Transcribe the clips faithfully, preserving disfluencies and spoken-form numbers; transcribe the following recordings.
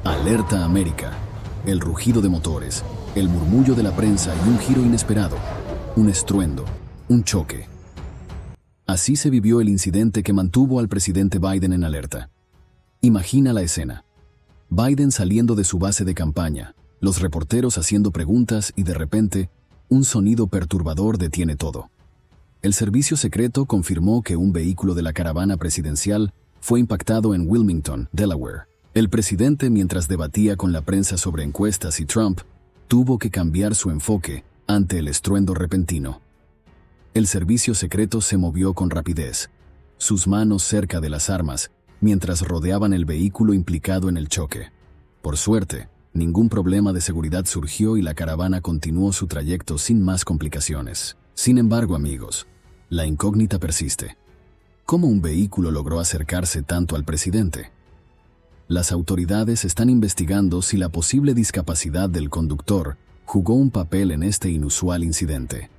Alerta América. El rugido de motores, el murmullo de la prensa y un giro inesperado. Un estruendo, un choque. Así se vivió el incidente que mantuvo al presidente Biden en alerta. Imagina la escena. Biden saliendo de su base de campaña, los reporteros haciendo preguntas y de repente, un sonido perturbador detiene todo. El servicio secreto confirmó que un vehículo de la caravana presidencial fue impactado en Wilmington, Delaware. El presidente, mientras debatía con la prensa sobre encuestas y Trump, tuvo que cambiar su enfoque ante el estruendo repentino. El servicio secreto se movió con rapidez, sus manos cerca de las armas, mientras rodeaban el vehículo implicado en el choque. Por suerte, ningún problema de seguridad surgió y la caravana continuó su trayecto sin más complicaciones. Sin embargo, amigos, la incógnita persiste. ¿Cómo un vehículo logró acercarse tanto al presidente? Las autoridades están investigando si la posible discapacidad del conductor jugó un papel en este inusual incidente.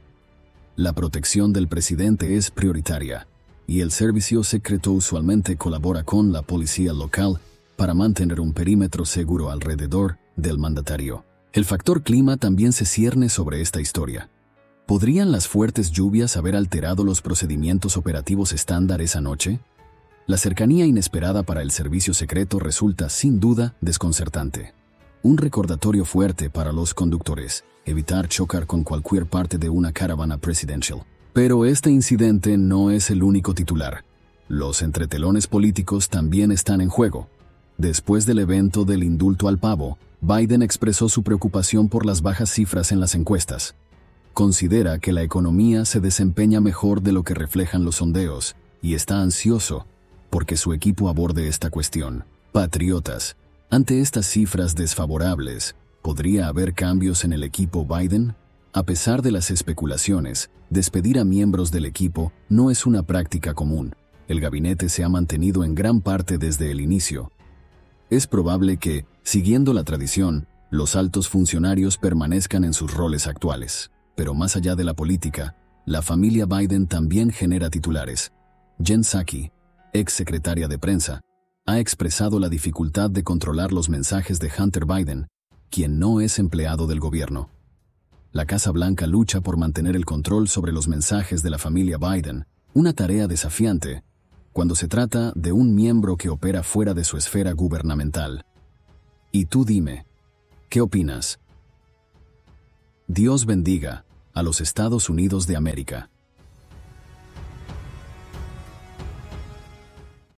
La protección del presidente es prioritaria, y el servicio secreto usualmente colabora con la policía local para mantener un perímetro seguro alrededor del mandatario. El factor clima también se cierne sobre esta historia. ¿Podrían las fuertes lluvias haber alterado los procedimientos operativos estándar esa noche? La cercanía inesperada para el servicio secreto resulta sin duda desconcertante. Un recordatorio fuerte para los conductores, evitar chocar con cualquier parte de una caravana presidencial. Pero este incidente no es el único titular. Los entretelones políticos también están en juego. Después del evento del indulto al pavo, Biden expresó su preocupación por las bajas cifras en las encuestas. Considera que la economía se desempeña mejor de lo que reflejan los sondeos y está ansioso porque su equipo aborde esta cuestión. Patriotas, ante estas cifras desfavorables, ¿podría haber cambios en el equipo Biden? A pesar de las especulaciones, despedir a miembros del equipo no es una práctica común. El gabinete se ha mantenido en gran parte desde el inicio. Es probable que, siguiendo la tradición, los altos funcionarios permanezcan en sus roles actuales. Pero más allá de la política, la familia Biden también genera titulares. Jen Psaki, ex secretaria de prensa, ha expresado la dificultad de controlar los mensajes de Hunter Biden, quien no es empleado del gobierno. La Casa Blanca lucha por mantener el control sobre los mensajes de la familia Biden, una tarea desafiante cuando se trata de un miembro que opera fuera de su esfera gubernamental. Y tú dime, ¿qué opinas? Dios bendiga a los Estados Unidos de América.